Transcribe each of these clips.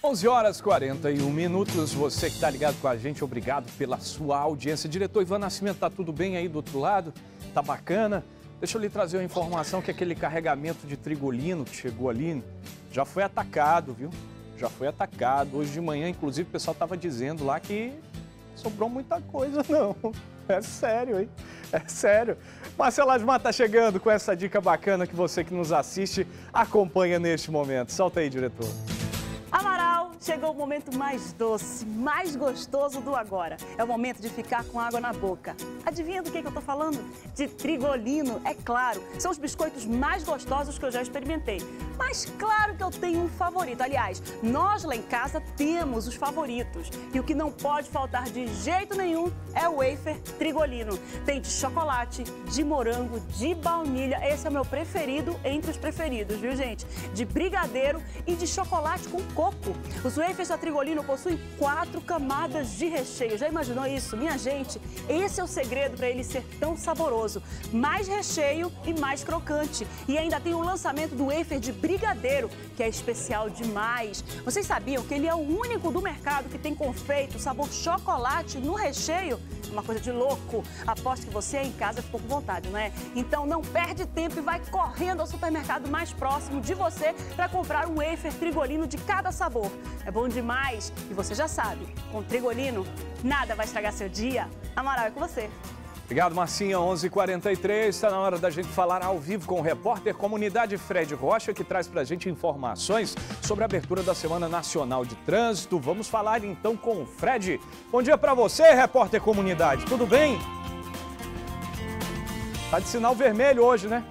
11 horas e 41 minutos, você que está ligado com a gente, obrigado pela sua audiência. Diretor Ivan Nascimento, tá tudo bem aí do outro lado? Tá bacana? Deixa eu lhe trazer uma informação que aquele carregamento de trigolino que chegou ali já foi atacado, viu? Já foi atacado. Hoje de manhã, inclusive, o pessoal estava dizendo lá que sobrou muita coisa, não. É sério, hein? É sério. Marcelo Asmar tá chegando com essa dica bacana que você que nos assiste acompanha neste momento. Solta aí, diretor. Amaral, chegou o momento mais doce, mais gostoso do agora. É o momento de ficar com água na boca. Adivinha do que eu tô falando? De trigolino, é claro. São os biscoitos mais gostosos que eu já experimentei. Mas claro que eu tenho um favorito. Aliás, nós lá em casa temos os favoritos. E o que não pode faltar de jeito nenhum é o wafer trigolino. Tem de chocolate, de morango, de baunilha. Esse é o meu preferido entre os preferidos, viu, gente? De brigadeiro e de chocolate com coco. Os wafers da Trigolino possuem 4 camadas de recheio. Já imaginou isso? Minha gente, esse é o segredo para ele ser tão saboroso. Mais recheio e mais crocante. E ainda tem o lançamento do wafer de brigadeiro, que é especial demais. Vocês sabiam que ele é o único do mercado que tem confeito sabor chocolate no recheio? Uma coisa de louco. Aposto que você aí em casa ficou com vontade, não é? Então não perde tempo e vai correndo ao supermercado mais próximo de você para comprar um wafer Trigolino de cada sabor. É bom demais e você já sabe, com Trigolino nada vai estragar seu dia. Amaral, é com você. Obrigado, Marcinha. 11h43, está na hora da gente falar ao vivo com o repórter Comunidade Fred Rocha, que traz para a gente informações sobre a abertura da Semana Nacional de Trânsito. Vamos falar então com o Fred. Bom dia para você, repórter Comunidade. Tudo bem? Tá de sinal vermelho hoje, né?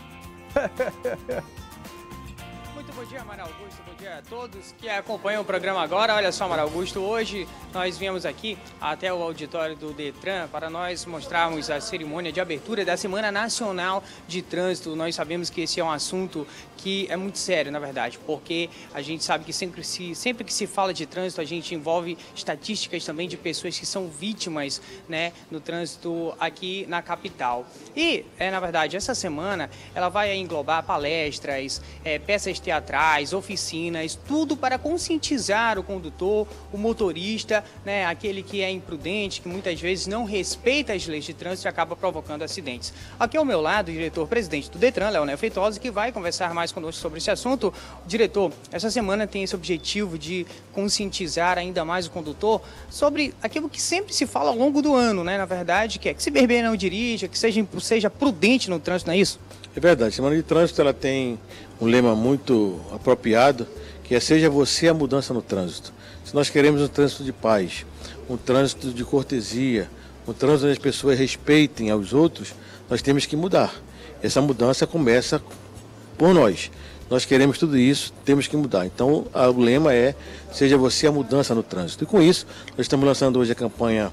Muito bom dia, Amaral Augusto. Bom dia a todos que acompanham o programa agora. Olha só, Amaral Augusto, hoje nós viemos aqui até o auditório do Detran para nós mostrarmos a cerimônia de abertura da Semana Nacional de Trânsito. Nós sabemos que esse é um assunto que é muito sério, na verdade, porque a gente sabe que sempre que se fala de trânsito, a gente envolve estatísticas também de pessoas que são vítimas, né, no trânsito aqui na capital. E, na verdade, essa semana ela vai englobar palestras, peças teatrais, oficinas, tudo para conscientizar o condutor, o motorista, né, aquele que é imprudente, que muitas vezes não respeita as leis de trânsito e acaba provocando acidentes. Aqui ao meu lado, o diretor-presidente do Detran, Leonel Feitosa, que vai conversar mais conosco sobre esse assunto. Diretor, essa semana tem esse objetivo de conscientizar ainda mais o condutor sobre aquilo que sempre se fala ao longo do ano, né, na verdade, que é que se beber não dirija, que seja prudente no trânsito, não é isso? É verdade, a Semana de Trânsito ela tem um lema muito apropriado, que é seja você a mudança no trânsito. Se nós queremos um trânsito de paz, um trânsito de cortesia, um trânsito onde as pessoas respeitem aos outros, nós temos que mudar. Essa mudança começa por nós. Nós queremos tudo isso, temos que mudar. Então, o lema é seja você a mudança no trânsito. E com isso, nós estamos lançando hoje a campanha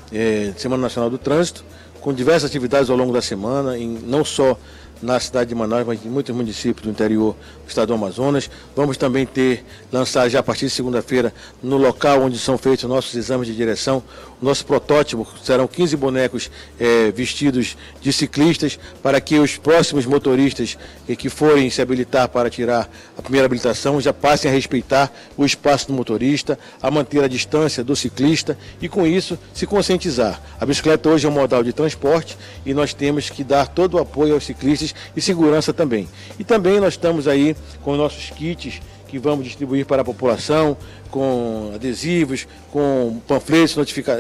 Semana Nacional do Trânsito, com diversas atividades ao longo da semana, não só na cidade de Manaus, mas em muitos municípios do interior do estado do Amazonas. Vamos também lançar já a partir de segunda-feira, no local onde são feitos nossos exames de direção, o nosso protótipo, serão 15 bonecos vestidos de ciclistas, para que os próximos motoristas que forem se habilitar para tirar a primeira habilitação já passem a respeitar o espaço do motorista, a manter a distância do ciclista e com isso se conscientizar. A bicicleta hoje é um modal de transporte e nós temos que dar todo o apoio aos ciclistas e segurança também. E também nós estamos aí com nossos kits que vamos distribuir para a população, com adesivos, com panfletos,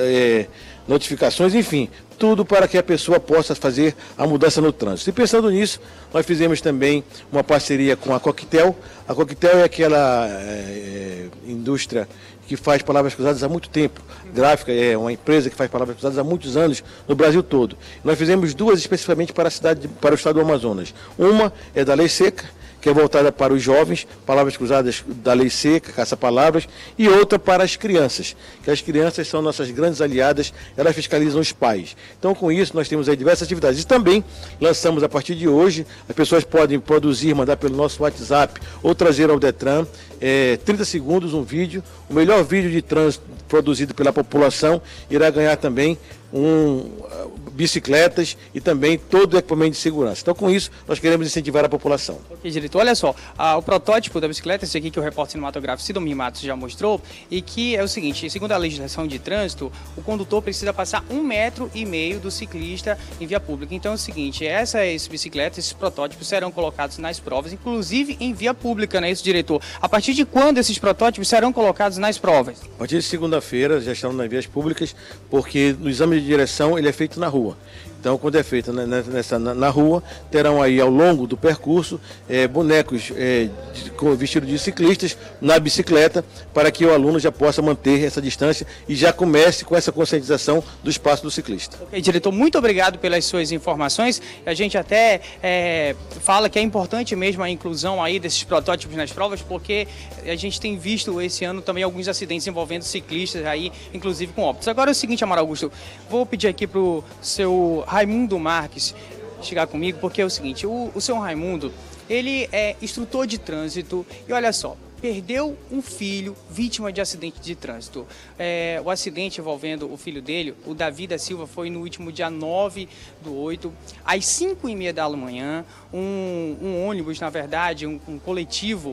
notificações, enfim, tudo para que a pessoa possa fazer a mudança no trânsito. E pensando nisso, nós fizemos também uma parceria com a Coquetel. A Coquetel é aquela indústria que faz palavras cruzadas há muito tempo. Gráfica é uma empresa que faz palavras cruzadas há muitos anos no Brasil todo. Nós fizemos duas especificamente para o estado do Amazonas. Uma é da Lei Seca, que é voltada para os jovens, palavras cruzadas da Lei Seca, caça-palavras, e outra para as crianças, que as crianças são nossas grandes aliadas, elas fiscalizam os pais. Então, com isso, nós temos aí diversas atividades. E também lançamos, a partir de hoje, as pessoas podem produzir, mandar pelo nosso WhatsApp ou trazer ao Detran, 30 segundos um vídeo, o melhor vídeo de trânsito produzido pela população irá ganhar também bicicletas e também todo o equipamento de segurança. Então, com isso, nós queremos incentivar a população. Ok, diretor, olha só, o protótipo da bicicleta, esse aqui que o repórter cinematográfico Sidomir Matos já mostrou, e que é o seguinte: segundo a legislação de trânsito, o condutor precisa passar 1,5 metro do ciclista em via pública. Então é o seguinte, essas bicicletas, esses protótipos serão colocados nas provas, inclusive em via pública, não é isso, diretor? A partir de quando esses protótipos serão colocados nas provas? A partir de segunda-feira já estão nas vias públicas, porque no exame de direção ele é feito na rua. Então, quando é feito na rua, terão aí ao longo do percurso bonecos com vestido de ciclistas na bicicleta, para que o aluno já possa manter essa distância e já comece com essa conscientização do espaço do ciclista. Ok, diretor, muito obrigado pelas suas informações. A gente até fala que é importante mesmo a inclusão aí desses protótipos nas provas, porque a gente tem visto esse ano também alguns acidentes envolvendo ciclistas aí, inclusive com óbitos. Agora é o seguinte, Amaral Augusto, vou pedir aqui para o seu Raimundo Marques chegar comigo, porque é o seguinte, o seu Raimundo, ele é instrutor de trânsito e olha só, perdeu um filho vítima de acidente de trânsito. O acidente envolvendo o filho dele, o Davi da Silva, foi no último dia 9/8, às 5h30 da manhã, um ônibus, na verdade, um coletivo,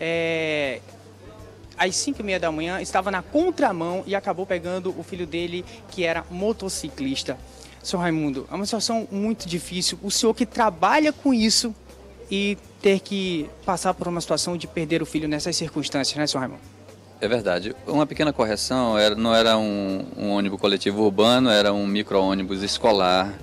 às 5h30 da manhã, estava na contramão e acabou pegando o filho dele, que era motociclista. Senhor Raimundo, é uma situação muito difícil. O senhor que trabalha com isso e ter que passar por uma situação de perder o filho nessas circunstâncias, né, senhor Raimundo? É verdade. Uma pequena correção, não era um ônibus coletivo urbano, era um micro-ônibus escolar.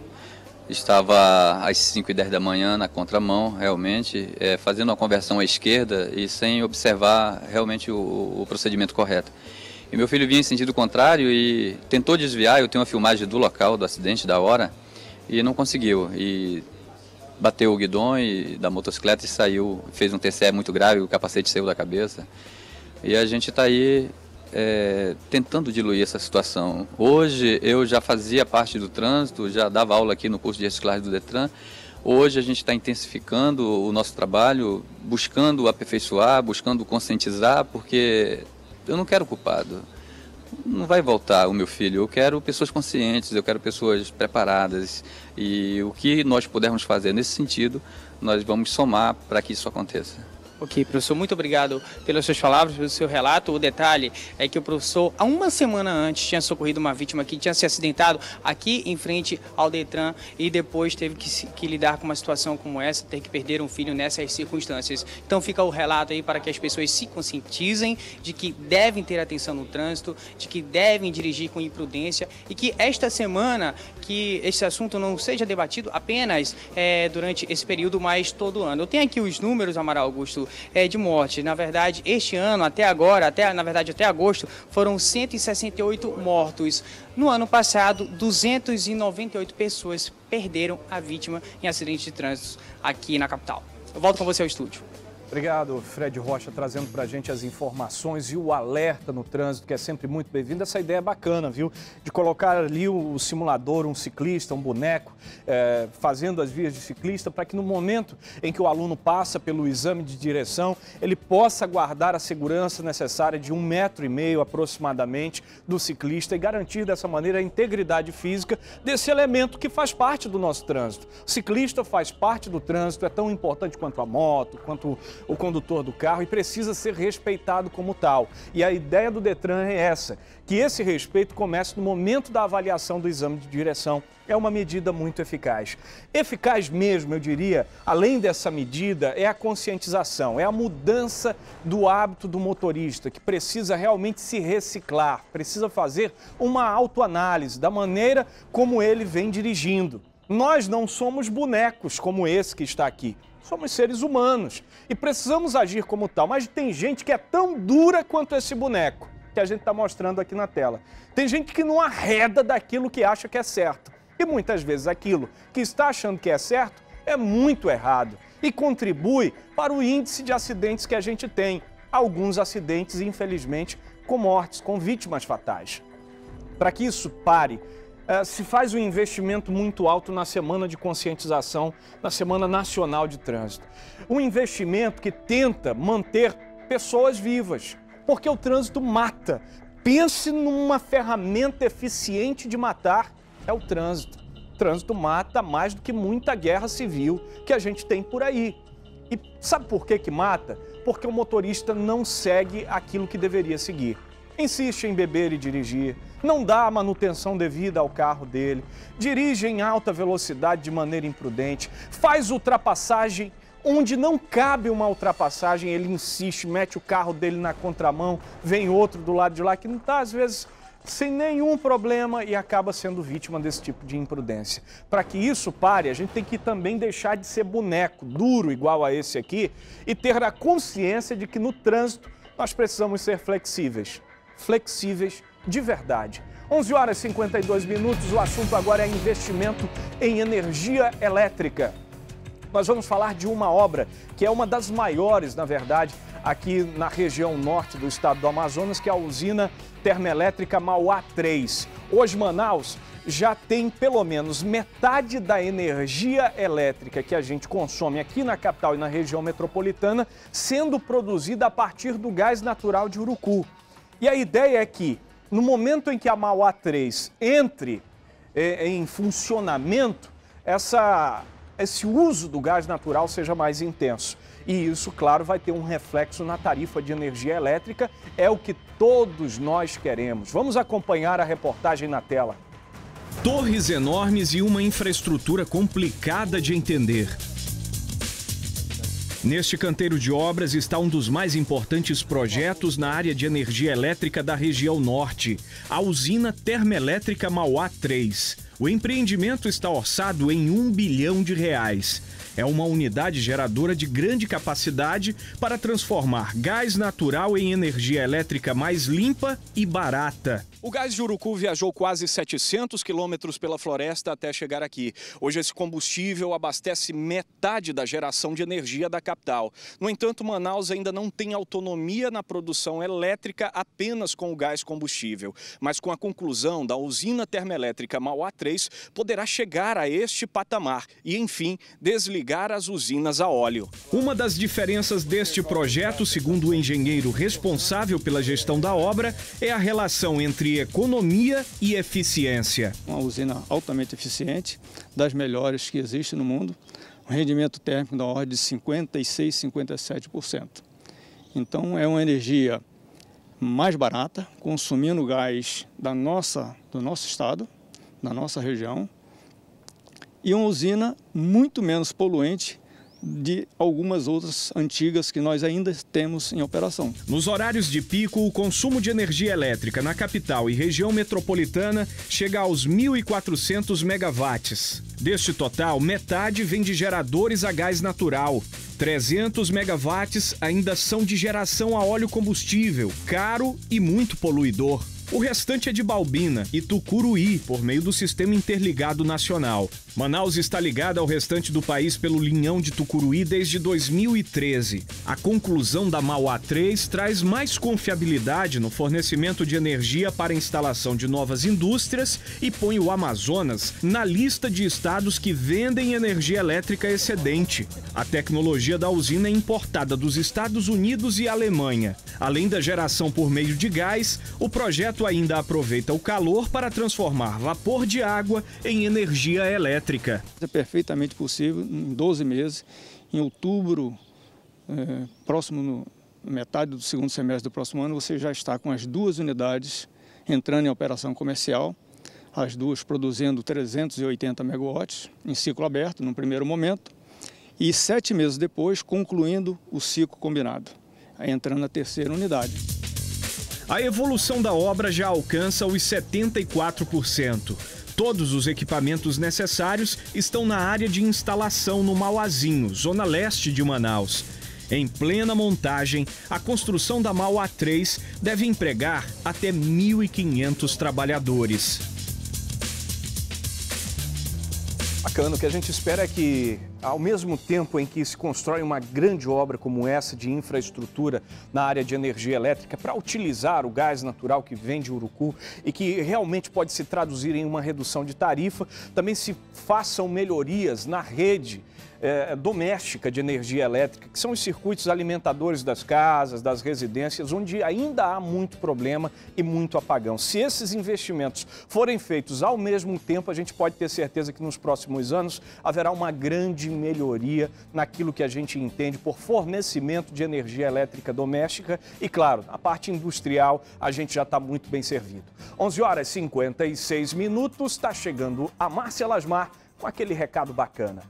Estava às 5h10 da manhã na contramão, realmente, fazendo uma conversão à esquerda e sem observar realmente o procedimento correto. E meu filho vinha em sentido contrário e tentou desviar. Eu tenho uma filmagem do local do acidente, da hora, e não conseguiu. E bateu o guidão da motocicleta e saiu, fez um TCE muito grave, o capacete saiu da cabeça. E a gente está aí tentando diluir essa situação. Hoje eu já fazia parte do trânsito, já dava aula aqui no curso de reciclagem do Detran. Hoje a gente está intensificando o nosso trabalho, buscando aperfeiçoar, buscando conscientizar, porque eu não quero culpado. Não vai voltar o meu filho. Eu quero pessoas conscientes, eu quero pessoas preparadas. E o que nós pudermos fazer nesse sentido, nós vamos somar para que isso aconteça. Ok, professor, muito obrigado pelas suas palavras, pelo seu relato. O detalhe é que o professor, há uma semana antes, tinha socorrido uma vítima que tinha se acidentado aqui em frente ao Detran e depois teve que lidar com uma situação como essa, ter que perder um filho nessas circunstâncias. Então fica o relato aí para que as pessoas se conscientizem de que devem ter atenção no trânsito, de que devem dirigir com imprudência e que esta semana, que esse assunto não seja debatido apenas durante esse período, mas todo ano. Eu tenho aqui os números, Amaral Augusto, de morte. Na verdade, este ano, até agora, até agosto, foram 168 mortos. No ano passado, 298 pessoas perderam a vítima em acidentes de trânsito aqui na capital. Eu volto com você ao estúdio. Obrigado, Fred Rocha, trazendo para a gente as informações e o alerta no trânsito, que é sempre muito bem-vindo. Essa ideia é bacana, viu? De colocar ali o simulador, um ciclista, um boneco, fazendo as vias de ciclista, para que no momento em que o aluno passa pelo exame de direção, ele possa guardar a segurança necessária de 1,5 metro aproximadamente do ciclista e garantir dessa maneira a integridade física desse elemento que faz parte do nosso trânsito. O ciclista faz parte do trânsito, é tão importante quanto a moto, quanto o condutor do carro e precisa ser respeitado como tal. E a ideia do Detran é essa, que esse respeito comece no momento da avaliação do exame de direção. É uma medida muito eficaz. Eficaz mesmo, eu diria, além dessa medida, é a conscientização, é a mudança do hábito do motorista, que precisa realmente se reciclar, precisa fazer uma autoanálise da maneira como ele vem dirigindo. Nós não somos bonecos como esse que está aqui. Somos seres humanos e precisamos agir como tal, mas tem gente que é tão dura quanto esse boneco que a gente está mostrando aqui na tela. Tem gente que não arreda daquilo que acha que é certo e muitas vezes aquilo que está achando que é certo é muito errado e contribui para o índice de acidentes que a gente tem. Alguns acidentes, infelizmente, com mortes, com vítimas fatais. Para que isso pare, se faz um investimento muito alto na Semana de Conscientização, na Semana Nacional de Trânsito. Um investimento que tenta manter pessoas vivas, porque o trânsito mata. Pense numa ferramenta eficiente de matar. é o trânsito. O trânsito mata mais do que muita guerra civil que a gente tem por aí. E sabe por que mata? Porque o motorista não segue aquilo que deveria seguir. Insiste em beber e dirigir, não dá a manutenção devida ao carro dele, dirige em alta velocidade de maneira imprudente, faz ultrapassagem onde não cabe uma ultrapassagem, ele insiste, mete o carro dele na contramão, vem outro do lado de lá que não está, às vezes, sem nenhum problema e acaba sendo vítima desse tipo de imprudência. Para que isso pare, a gente tem que também deixar de ser boneco, duro igual a esse aqui, e ter a consciência de que no trânsito nós precisamos ser flexíveis. Flexíveis de verdade. 11 horas e 52 minutos, o assunto agora é investimento em energia elétrica. Nós vamos falar de uma obra que é uma das maiores, na verdade, aqui na região norte do estado do Amazonas, que é a usina termoelétrica Mauá 3. Hoje, Manaus já tem pelo menos metade da energia elétrica que a gente consome aqui na capital e na região metropolitana sendo produzida a partir do gás natural de Urucu. E a ideia é que, no momento em que a Mauá 3 entre em funcionamento, esse uso do gás natural seja mais intenso. E isso, claro, vai ter um reflexo na tarifa de energia elétrica, é o que todos nós queremos. Vamos acompanhar a reportagem na tela. Torres enormes e uma infraestrutura complicada de entender. Neste canteiro de obras está um dos mais importantes projetos na área de energia elétrica da região norte, a usina termoelétrica Mauá 3. O empreendimento está orçado em R$1 bilhão. É uma unidade geradora de grande capacidade para transformar gás natural em energia elétrica mais limpa e barata. O gás de Urucu viajou quase 700 quilômetros pela floresta até chegar aqui. Hoje esse combustível abastece metade da geração de energia da capital. No entanto, Manaus ainda não tem autonomia na produção elétrica apenas com o gás combustível. Mas com a conclusão da usina termoelétrica Mauá 3, poderá chegar a este patamar e, enfim, desligar as usinas a óleo. Uma das diferenças deste projeto, segundo o engenheiro responsável pela gestão da obra, é a relação entre economia e eficiência. Uma usina altamente eficiente, das melhores que existe no mundo, um rendimento térmico da ordem de 56%, 57%. Então é uma energia mais barata, consumindo gás do nosso estado, da nossa região, e uma usina muito menos poluente de algumas outras antigas que nós ainda temos em operação. Nos horários de pico, o consumo de energia elétrica na capital e região metropolitana chega aos 1.400 megawatts. Deste total, metade vem de geradores a gás natural. 300 megawatts ainda são de geração a óleo combustível, caro e muito poluidor. O restante é de Balbina e Tucuruí, por meio do Sistema Interligado Nacional. Manaus está ligada ao restante do país pelo linhão de Tucuruí desde 2013. A conclusão da Mauá 3 traz mais confiabilidade no fornecimento de energia para a instalação de novas indústrias e põe o Amazonas na lista de estados que vendem energia elétrica excedente. A tecnologia da usina é importada dos Estados Unidos e Alemanha. Além da geração por meio de gás, o projeto ainda aproveita o calor para transformar vapor de água em energia elétrica. É perfeitamente possível, em 12 meses, em outubro, próximo metade do segundo semestre do próximo ano, você já está com as duas unidades entrando em operação comercial, as duas produzindo 380 megawatts em ciclo aberto, no primeiro momento, e 7 meses depois, concluindo o ciclo combinado, entrando na terceira unidade. A evolução da obra já alcança os 74%. Todos os equipamentos necessários estão na área de instalação no Mauazinho, zona leste de Manaus. Em plena montagem, a construção da Mauá 3 deve empregar até 1.500 trabalhadores. Bacana, o que a gente espera é que, ao mesmo tempo em que se constrói uma grande obra como essa de infraestrutura na área de energia elétrica para utilizar o gás natural que vem de Urucu e que realmente pode se traduzir em uma redução de tarifa, também se façam melhorias na rede doméstica de energia elétrica, que são os circuitos alimentadores das casas, das residências, onde ainda há muito problema e muito apagão. Se esses investimentos forem feitos ao mesmo tempo, a gente pode ter certeza que nos próximos anos haverá uma grande melhoria naquilo que a gente entende por fornecimento de energia elétrica doméstica e, claro, a parte industrial a gente já está muito bem servido. 11h56, está chegando a Márcia Lasmar com aquele recado bacana.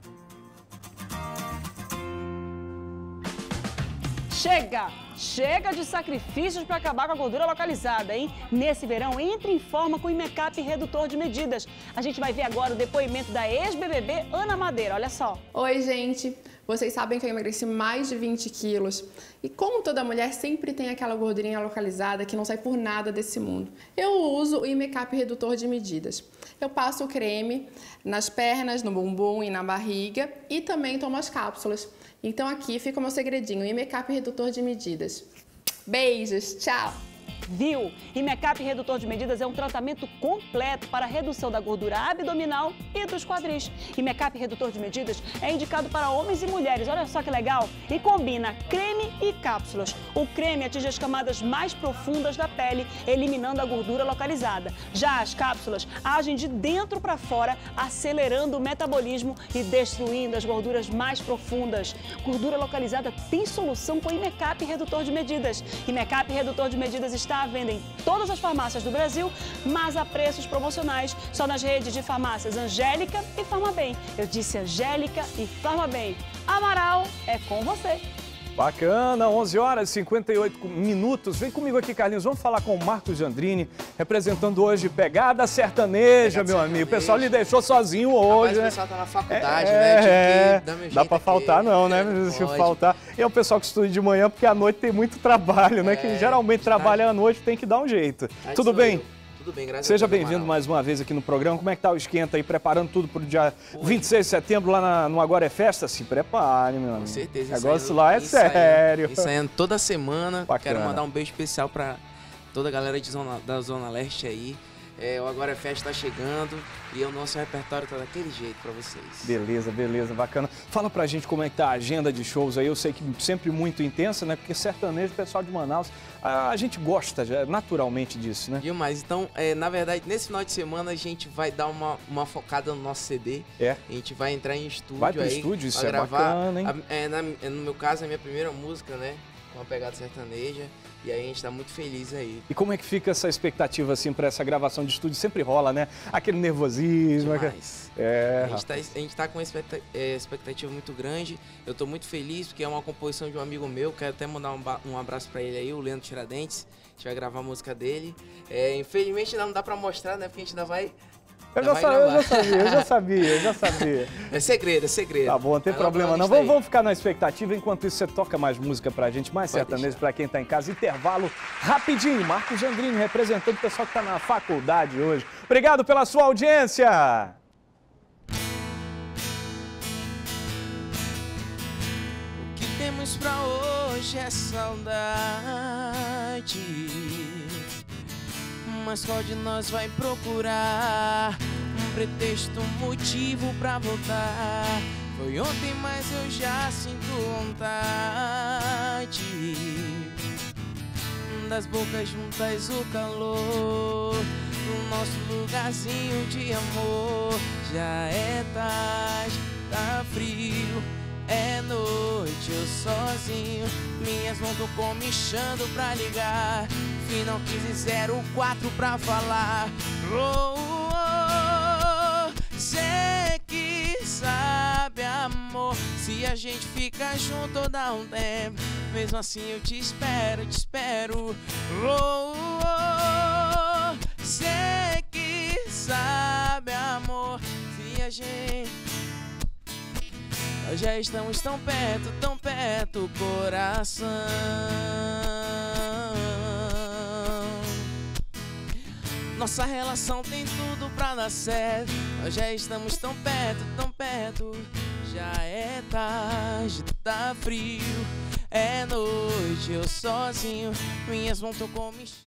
Chega de sacrifícios para acabar com a gordura localizada, hein? Nesse verão, entre em forma com o Imecap redutor de medidas. A gente vai ver agora o depoimento da ex-BBB Ana Madeira, olha só. Oi, gente. Vocês sabem que eu emagreci mais de 20 quilos. E como toda mulher, sempre tem aquela gordurinha localizada que não sai por nada desse mundo. Eu uso o Imecap redutor de medidas. Eu passo o creme nas pernas, no bumbum e na barriga e também tomo as cápsulas. Então aqui fica o meu segredinho, Imecap redutor de medidas. Beijos, tchau! Viu? Imecap redutor de medidas é um tratamento completo para a redução da gordura abdominal e dos quadris. Imecap redutor de medidas é indicado para homens e mulheres, olha só que legal! E combina creme e cápsulas. O creme atinge as camadas mais profundas da pele, eliminando a gordura localizada. Já as cápsulas agem de dentro para fora, acelerando o metabolismo e destruindo as gorduras mais profundas. Gordura localizada tem solução com Imecap redutor de medidas. Imecap redutor de medidas está à venda em todas as farmácias do Brasil, mas a preços promocionais só nas redes de farmácias Angélica e Farmabem. Eu disse Angélica e Farmabem. Amaral, é com você. Bacana, 11h58. Vem comigo aqui, Carlinhos. Vamos falar com o Marcos Jandrini, representando hoje Pegada Sertaneja, meu amigo. O pessoal lhe deixou sozinho hoje, né? O pessoal tá na faculdade, né? Dá pra faltar não, né? Se faltar. E é o pessoal que estuda de manhã, porque à noite tem muito trabalho, né? Que geralmente trabalha à noite, tem que dar um jeito. Tudo bem? Tudo bem, graças a Deus. Seja bem-vindo mais uma vez aqui no programa. Como é que tá o esquenta aí? Preparando tudo pro dia 26 de setembro lá no Agora é Festa? Se prepare, meu amigo. Com certeza. O negócio lá é sério. Ensaiando toda semana. Bacana. Quero mandar um beijo especial pra toda a galera da Zona Leste aí. O Agora é Festa tá chegando e o nosso repertório tá daquele jeito pra vocês. Beleza, beleza, bacana. Fala pra gente como é que tá a agenda de shows aí. Eu sei que sempre muito intensa, né? Porque sertanejo, o pessoal de Manaus, a gente gosta naturalmente disso, né? Demais. Então, na verdade, nesse final de semana a gente vai dar uma focada no nosso CD. A gente vai entrar em estúdio. Vai pro estúdio, isso é bacana, hein? No meu caso, a minha primeira música, né? Com a pegada sertaneja. E aí a gente tá muito feliz aí. E como é que fica essa expectativa, assim, pra essa gravação de estúdio? Sempre rola, né? Aquele nervosismo. Demais. A gente tá com uma expectativa muito grande. Eu tô muito feliz porque é uma composição de um amigo meu. Quero até mandar um abraço pra ele aí, o Leandro Tiradentes. A gente vai gravar a música dele. Infelizmente ainda não dá pra mostrar, né? Porque a gente ainda vai... Eu já sabia. É segredo. Tá bom, não tem problema não. Vamos ficar na expectativa. Enquanto isso, você toca mais música pra gente, mais sertanejo pra quem tá em casa. Intervalo rapidinho. Marcos Jandrini, representando o pessoal que tá na faculdade hoje. Obrigado pela sua audiência. O que temos pra hoje é saudade. Mas qual de nós vai procurar um pretexto, um motivo pra voltar? Foi ontem, mas eu já sinto vontade das bocas juntas, o calor do nosso lugarzinho de amor. Já é tarde, tá frio, é noite, eu sozinho. Minhas mãos tão comichando pra ligar. Final 1504 pra falar. Cê que sabe, amor, se a gente fica junto ou dá um tempo. Mesmo assim eu te espero, Cê que sabe, amor, se a gente... Nós já estamos tão perto, coração. Nossa relação tem tudo pra dar certo. Nós já estamos tão perto. Já é tarde, tá frio, é noite, eu sozinho. Minhas mãos tão comichando.